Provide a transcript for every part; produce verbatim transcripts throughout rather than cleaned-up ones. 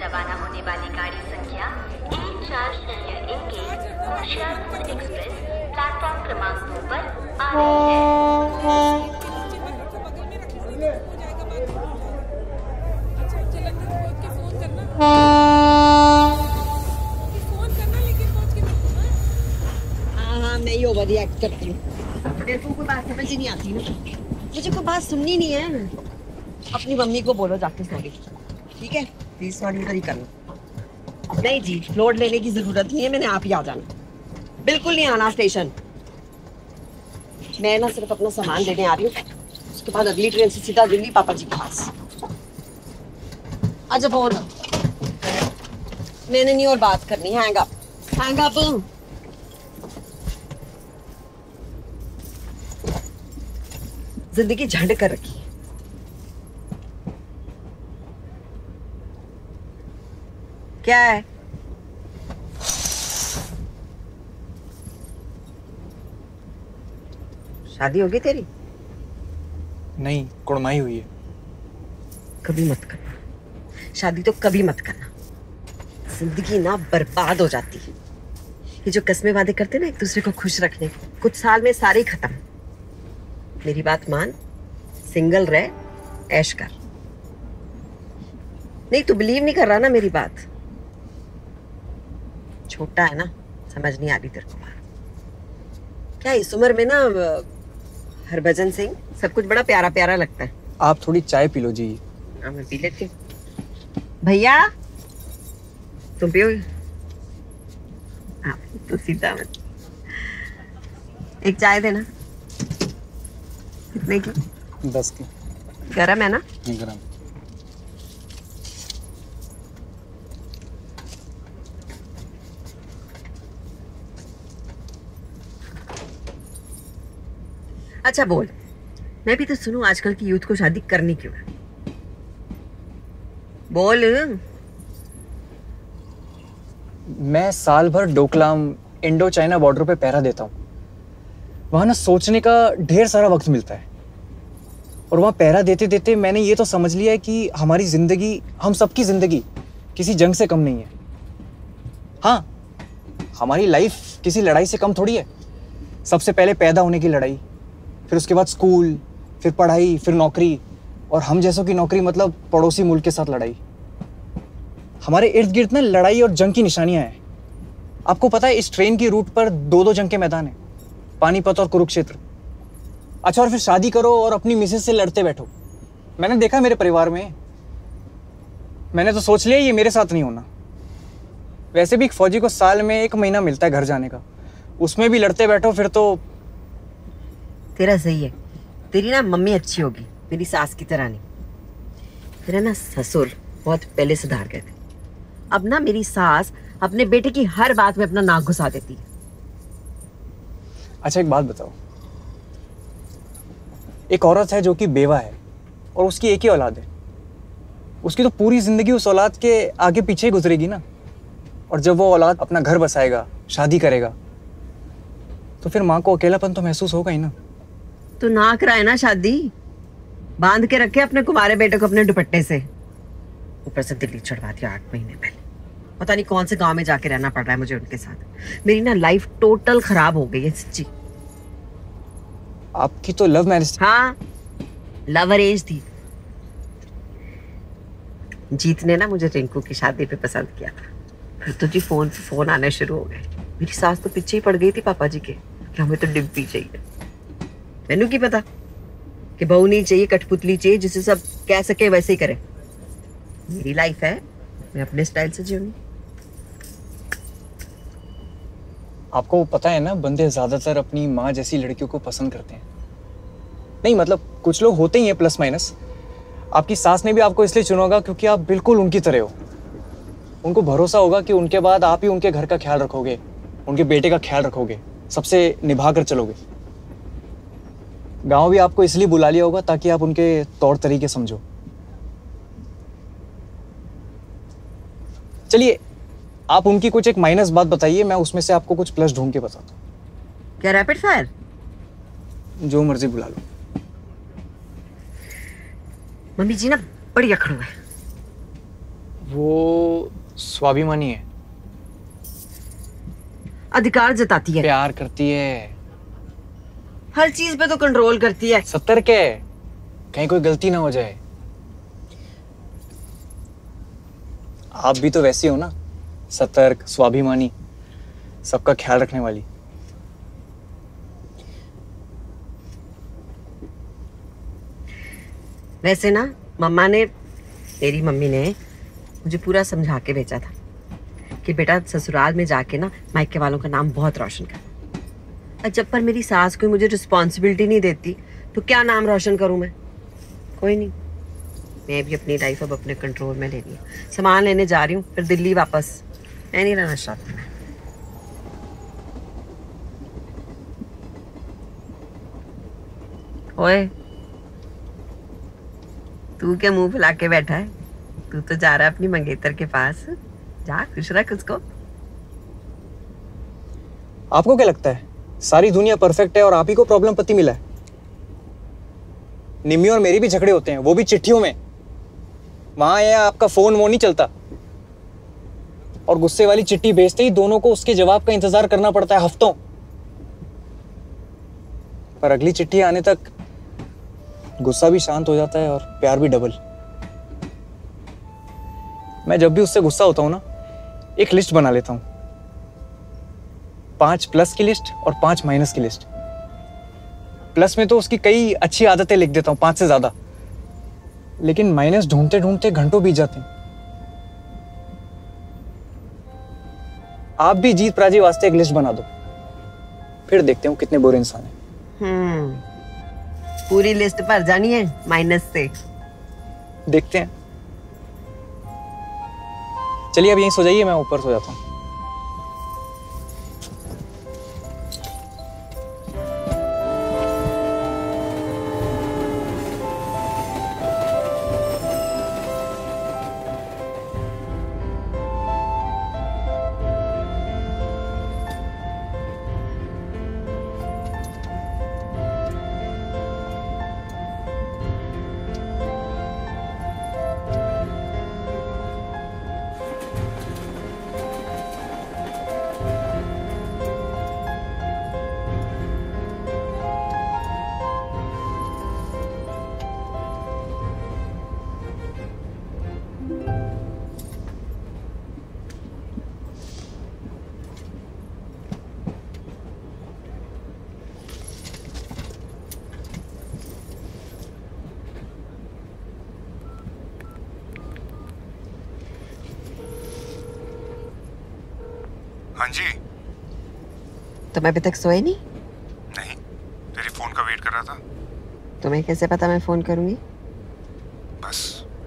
रवाना होने वाली गाड़ी संख्या एक चार शून्य एक एक होशियारपुर एक्सप्रेस प्लेटफॉर्म क्रमांक दो पर आ रही है। हाँ हाँ मैं ही ओवर रिएक्ट करती हूँ। मेरे को कोई बात समझ ही नहीं आती ना, मुझे कोई बात सुननी नहीं है। अपनी मम्मी को बोलो जाके सॉरी, ठीक है? प्लीज सॉरी उधर ही करना। नहीं जी, लोड लेने की जरूरत नहीं है, मैंने आप ही आ जाना, बिल्कुल नहीं आना स्टेशन। मैं ना सिर्फ अपना सामान लेने आ रही हूँ, उसके बाद अगली ट्रेन से सीधा दिल्ली पापा जी के पास। अच्छा फोन मैंने नहीं और बात करनी, हैंग अप हैंग अप। जिंदगी झंड कर रखी है। क्या है? शादी होगी तेरी? नहीं, कुड़माई हुई है। कभी मत करना शादी, तो कभी मत करना। जिंदगी ना बर्बाद हो जाती है। ये जो कस्में वादे करते ना एक दूसरे को खुश रखने, कुछ साल में सारे खत्म। मेरी बात मान, सिंगल रह, ऐश कर। नहीं तू बिलीव नहीं कर रहा ना मेरी बात। छोटा है ना, समझ नहीं आ रही तेरे को बात। क्या इस उम्र में ना हरभजन सिंह सब कुछ बड़ा प्यारा प्यारा लगता है। आप थोड़ी चाय पी लो जी। हाँ मैं पी लेती हूँ। भैया तुम पियोगे? हाँ तो सीधा मत। एक चाय देना। कितने की? दस की। गरम है ना? गरम। अच्छा बोल, मैं भी तो सुनूं आजकल की यूथ को शादी करनी क्यों है? बोल। मैं साल भर डोकलाम इंडो चाइना बॉर्डर पे पहरा देता हूँ। वहाँ ना सोचने का ढेर सारा वक्त मिलता है, और वहाँ पहरा देते देते मैंने ये तो समझ लिया है कि हमारी जिंदगी, हम सबकी जिंदगी किसी जंग से कम नहीं है। हाँ, हमारी लाइफ किसी लड़ाई से कम थोड़ी है। सबसे पहले पैदा होने की लड़ाई, फिर उसके बाद स्कूल, फिर पढ़ाई, फिर नौकरी, और हम जैसों की नौकरी मतलब पड़ोसी मुल्क के साथ लड़ाई। हमारे इर्द गिर्द ना लड़ाई और जंग की निशानियां हैं। आपको पता है इस ट्रेन की रूट पर दो दो जंग के मैदान हैं, पानीपत और कुरुक्षेत्र। अच्छा, और फिर शादी करो और अपनी मिसेज से लड़ते बैठो। मैंने देखा मेरे परिवार में, मैंने तो सोच लिया ये मेरे साथ नहीं होना। वैसे भी एक फौजी को साल में एक महीना मिलता है घर जाने का, उसमें भी लड़ते बैठो फिर तो। तेरा सही है, तेरी ना मम्मी अच्छी होगी, मेरी सास की तरह नहीं। तेरा ना ससुर बहुत पहले सुधार गए थे। अब ना मेरी सास अपने बेटे की हर बात में अपना नाक घुसा देती है। अच्छा एक बात बताओ, एक औरत है जो कि बेवा है और उसकी एक ही औलाद है, उसकी तो पूरी जिंदगी उस औलाद के आगे पीछे ही गुजरेगी ना। और जब वो औलाद अपना घर बसाएगा, शादी करेगा, तो फिर माँ को अकेलापन तो महसूस होगा ही ना। तो ना कराए ना शादी, बांध के रखे अपने कुमारे बेटे को अपने दुपट्टे से। ऊपर से दिल्ली चढ़वा दिया आठ महीने पहले। पता नहीं कौन से गांव में जाके रहना पड़ रहा है मुझे उनके साथ। मेरी ना लाइफ टोटल खराब हो गई है सच्ची। आपकी तो लव मैरिज? हाँ, लव अरेंज थी। जीत ने ना मुझे रिंकू की शादी पे पसंद किया था। फिर तो जी फोन पे फोन आने शुरू हो गए। मेरी सास तो पीछे ही पड़ गई थी पापा जी के कि हमें तो डिम्पी चाहिए। मैनू की पता कि बहू नहीं चाहिए, कठपुतली चाहिए जिसे सब कह सके वैसे ही करे। मेरी लाइफ है, मैं अपने स्टाइल से जीऊंगी। आपको पता है ना, बंदे ज्यादातर अपनी माँ जैसी लड़कियों को पसंद करते हैं। नहीं मतलब कुछ लोग होते ही हैं प्लस माइनस। आपकी सास ने भी आपको इसलिए चुना होगा क्योंकि आप बिल्कुल उनकी तरह हो। उनको भरोसा होगा कि उनके बाद आप ही उनके घर का ख्याल रखोगे, उनके बेटे का ख्याल रखोगे, सबसे निभा कर चलोगे। गांव भी आपको इसलिए बुला लिया होगा ताकि आप उनके तौर तरीके समझो। चलिए आप उनकी कुछ एक माइनस बात बताइए, मैं उसमें से आपको कुछ प्लस ढूंढ के बताता हूँ। क्या रैपिड फायर? जो मर्जी बुला लो। मम्मी जी ना बड़ी अखड़ू है। वो स्वाभिमानी है, अधिकार जताती है, प्यार करती है, हर चीज पे तो कंट्रोल करती है। सतर्क है, कहीं कोई गलती ना हो जाए। आप भी तो वैसी हो ना, सतर्क, स्वाभिमानी, सबका ख्याल रखने वाली। वैसे ना मम्मा ने, मेरी मम्मी ने मुझे पूरा समझा के भेजा था कि बेटा ससुराल में जाके ना मायके वालों का नाम बहुत रोशन कर। और जब पर मेरी सास कोई मुझे रिस्पॉन्सिबिलिटी नहीं देती तो क्या नाम रोशन करूं मैं? कोई नहीं, मैं भी अपनी लाइफ अब अपने कंट्रोल में ले रही हूँ। सामान लेने जा रही हूँ, फिर दिल्ली वापस। मैं नहीं रहना चाहती। ओए, तू क्या मुंह फुला के बैठा है? तू तो जा रहा है अपनी मंगेतर के पास। जा, खुश रख उसको। आपको क्या लगता है सारी दुनिया परफेक्ट है और आप ही को प्रॉब्लम पति मिला है? निम्मी और मेरी भी झगड़े होते हैं, वो भी चिट्ठियों में। वहां है आपका फोन वो नहीं चलता, और गुस्से वाली चिट्ठी भेजते ही दोनों को उसके जवाब का इंतजार करना पड़ता है हफ्तों। पर अगली चिट्ठी आने तक गुस्सा भी शांत हो जाता है और प्यार भी डबल। मैं जब भी उससे गुस्सा होता हूं ना, एक लिस्ट बना लेता हूं, पांच प्लस की लिस्ट और पांच माइनस की लिस्ट। प्लस में तो उसकी कई अच्छी आदतें लिख देता हूं, पांच से ज्यादा, लेकिन माइनस ढूंढते ढूंढते घंटों बीत जाते हैं। आप भी जीत पराजय वास्ते एक लिस्ट बना दो, फिर देखते हो कितने बुरे इंसान हैं। हम्म, पूरी लिस्ट भर जानी है माइनस से। देखते हैं। चलिए अब यहीं सो जाइए, मैं ऊपर सो जाता हूँ। हाँ जी। तुम अभी तक सोए नहीं? नहीं, तेरी फोन का वेट कर रहा था। तुम्हें कैसे पता मैं फोन करूंगी? बस।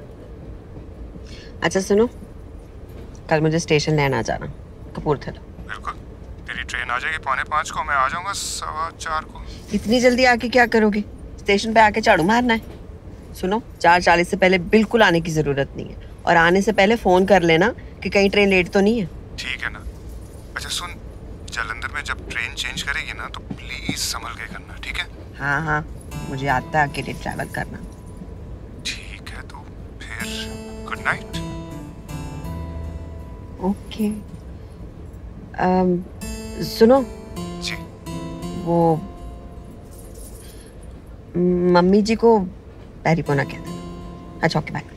अच्छा सुनो, कल मुझे स्टेशन लेने आ जाना, कपूरथला। बिल्कुल, तेरी ट्रेन आ जाएगी पौने पाँच को, मैं आ जाऊंगा सवा चार को। इतनी जल्दी आके क्या करोगे? स्टेशन पे आके झाड़ू मारना है। सुनो, चार चालीस से पहले बिल्कुल आने की जरूरत नहीं है, और आने से पहले फोन कर लेना कि कहीं ट्रेन लेट तो नहीं है। ठीक है ना। अच्छा सुन, जालंधर में जब ट्रेन चेंज करेगी ना तो प्लीज संभल के करना, ठीक है? हाँ हाँ, मुझे आता है अकेले ट्रैवल करना। ठीक है, तो फिर गुड नाइट। ओके। um, सुनो जी। वो मम्मी जी को पैरी पोना कहते हैं। अच्छा ओके, बाय।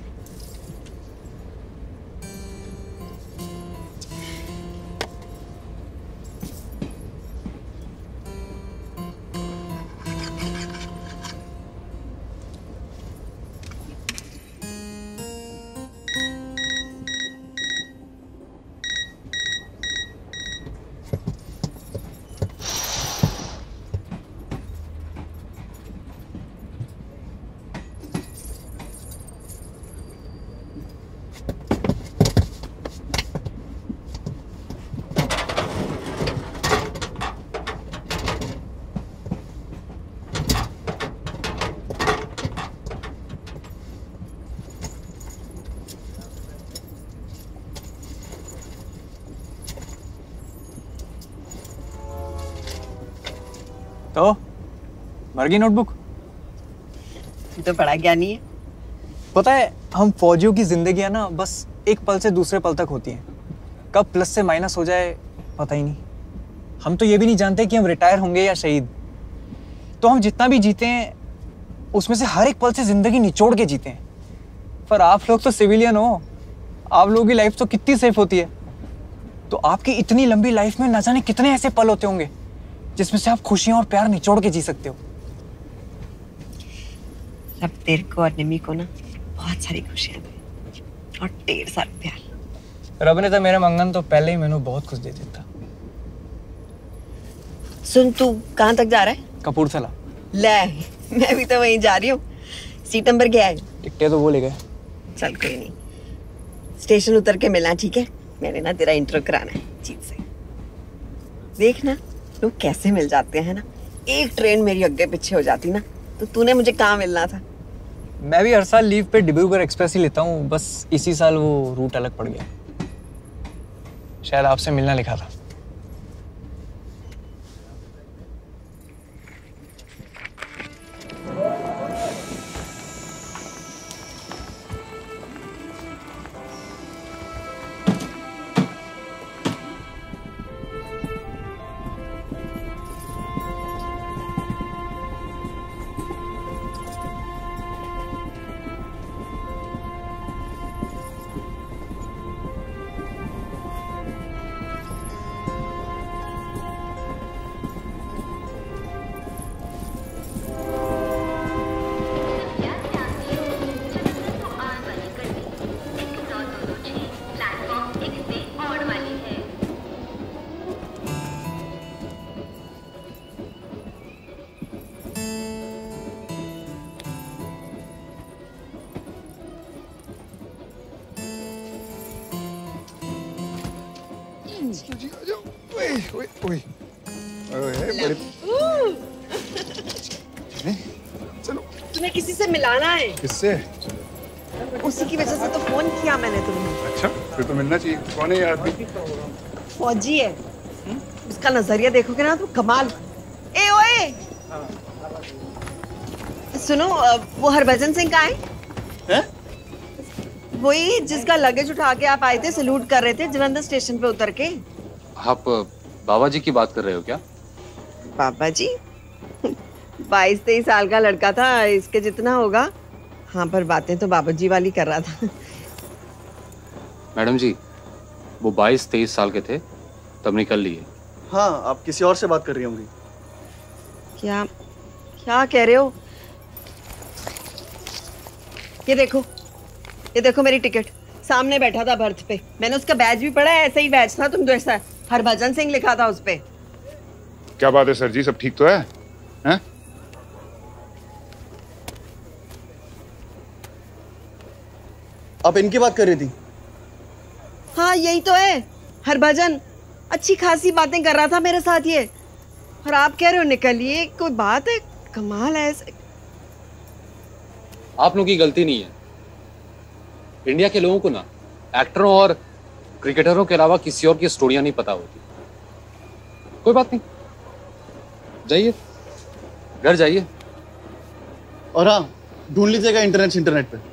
तो मर गई नोटबुक? तो बड़ा ज्ञानी है। पता है, हम फौजियों की जिंदगी ना बस एक पल से दूसरे पल तक होती हैं। कब प्लस से माइनस हो जाए पता ही नहीं। हम तो ये भी नहीं जानते कि हम रिटायर होंगे या शहीद। तो हम जितना भी जीते हैं उसमें से हर एक पल से जिंदगी निचोड़ के जीते हैं। पर आप लोग तो सिविलियन हो, आप लोगों की लाइफ तो कितनी सेफ होती है। तो आपकी इतनी लंबी लाइफ में न जाने कितने ऐसे पल होते होंगे जिसमें से आप खुशियां और प्यार निचोड़ के जी सकते हो। अब तेरे को और निमी को ना बहुत सारी खुशियां दी और ढेर सारा प्यार। रब ने तो मेरे मंगन तो पहले ही मैंने बहुत कुछ दे देता। सुन, तू कहाँ तक जा रहा है? कपूरथला। ले, मैं भी तो वहीं जा रही हूँ। सीट नंबर क्या है? टिकटें तो वो ले गए। चल कोई नहीं, स्टेशन उतर के मिलना, ठीक है? मैंने ना तेरा इंट्रो कराना है जीत से। देख ना लोग कैसे मिल जाते हैं ना। एक ट्रेन मेरी आगे पीछे हो जाती ना तो तूने मुझे कहाँ मिलना था। मैं भी हर साल लीव पे डिब्रूगढ़ एक्सप्रेस ही लेता हूँ, बस इसी साल वो रूट अलग पड़ गया। शायद आपसे मिलना लिखा था। चलो, तुम्हें किसी से मिलाना है। किससे? उसी की वजह से तो फोन किया मैंने तुम्हें। अच्छा, फिर तो मिलना चाहिए। कौन है ये आदमी? फौजी है। उसका नजरिया देखोगे ना तो कमाल। ए ओए, सुनो, वो हरभजन सिंह कहाँ है? हैं? वही जिसका लगेज उठा के आप आए थे, सैल्यूट कर रहे थे जलंधर स्टेशन पे उतर के। आप बाबा जी की बात कर रहे हो क्या? बाबा जी? बाईस तेईस साल का लड़का था, इसके जितना होगा। हाँ, पर बातें तो बाबा जी वाली कर रहा था। मैडम जी, वो बाईस तेईस साल के थे तब निकल लिए। हाँ, आप किसी और से बात कर रही होंगी। क्या क्या कह रहे हो? ये देखो, ये देखो मेरी टिकट। सामने बैठा था बर्थ पे, मैंने उसका बैज भी पढ़ा है। ऐसा ही बैज था तुम जैसा, हरभजन सिंह लिखा था उस पे। क्या बात है सर जी, सब ठीक तो है? हैं? आप इनकी बात कर रही थी? हाँ यही तो है, हरभजन। अच्छी खासी बातें कर रहा था मेरे साथ ये, और आप कह रहे हो निकलिए। कोई बात है? कमाल है। आप लोगों की गलती नहीं है। इंडिया के लोगों को ना एक्टरों और क्रिकेटरों के अलावा किसी और की स्टोरियां नहीं पता होती। कोई बात नहीं, जाइए घर जाइए। और हाँ, ढूंढ लीजिएगा इंटरनेट इंटरनेट पे।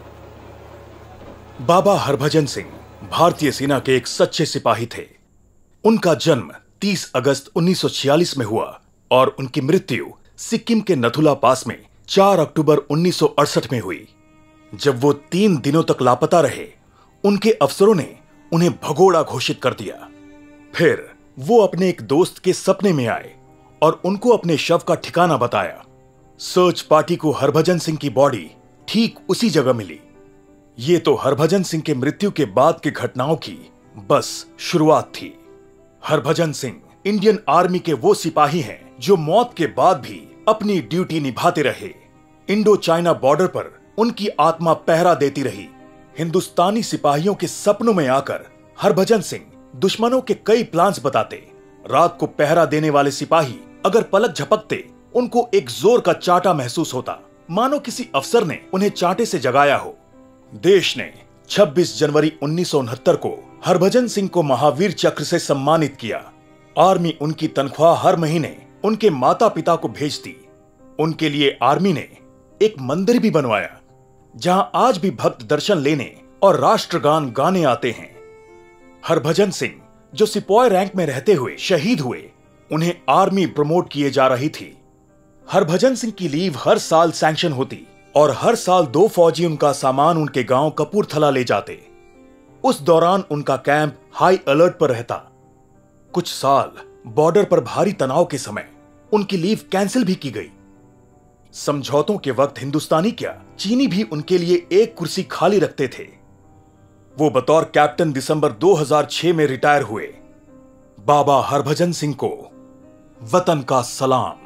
बाबा हरभजन सिंह भारतीय सेना के एक सच्चे सिपाही थे। उनका जन्म तीस अगस्त उन्नीस सौ छियालीस में हुआ और उनकी मृत्यु सिक्किम के नथुला पास में चार अक्टूबर उन्नीस सौ अड़सठ में हुई। जब वो तीन दिनों तक लापता रहे, उनके अफसरों ने उन्हें भगोड़ा घोषित कर दिया। फिर वो अपने एक दोस्त के सपने में आए और उनको अपने शव का ठिकाना बताया। सर्च पार्टी को हरभजन सिंह की बॉडी ठीक उसी जगह मिली। ये तो हरभजन सिंह के मृत्यु के बाद की घटनाओं की बस शुरुआत थी। हरभजन सिंह इंडियन आर्मी के वो सिपाही हैं जो मौत के बाद भी अपनी ड्यूटी निभाते रहे। इंडो चाइना बॉर्डर पर उनकी आत्मा पहरा देती रही। हिंदुस्तानी सिपाहियों के सपनों में आकर हरभजन सिंह दुश्मनों के कई प्लान्स बताते। रात को पहरा देने वाले सिपाही अगर पलक झपकते, उनको एक जोर का चांटा महसूस होता, मानो किसी अफसर ने उन्हें चांटे से जगाया हो। देश ने छब्बीस जनवरी उन्नीस सौ उनहत्तर को हरभजन सिंह को महावीर चक्र से सम्मानित किया। आर्मी उनकी तनख्वाह हर महीने उनके माता पिता को भेजती। उनके लिए आर्मी ने एक मंदिर भी बनवाया, जहां आज भी भक्त दर्शन लेने और राष्ट्रगान गाने आते हैं। हरभजन सिंह जो सिपाही रैंक में रहते हुए शहीद हुए, उन्हें आर्मी प्रमोट किए जा रही थी। हरभजन सिंह की लीव हर साल सैंक्शन होती और हर साल दो फौजी उनका सामान उनके गांव कपूरथला ले जाते। उस दौरान उनका कैंप हाई अलर्ट पर रहता। कुछ साल बॉर्डर पर भारी तनाव के समय उनकी लीव कैंसिल भी की गई। समझौतों के वक्त हिंदुस्तानी क्या, चीनी भी उनके लिए एक कुर्सी खाली रखते थे। वो बतौर कैप्टन दिसंबर दो हज़ार छह में रिटायर हुए। बाबा हरभजन सिंह को वतन का सलाम।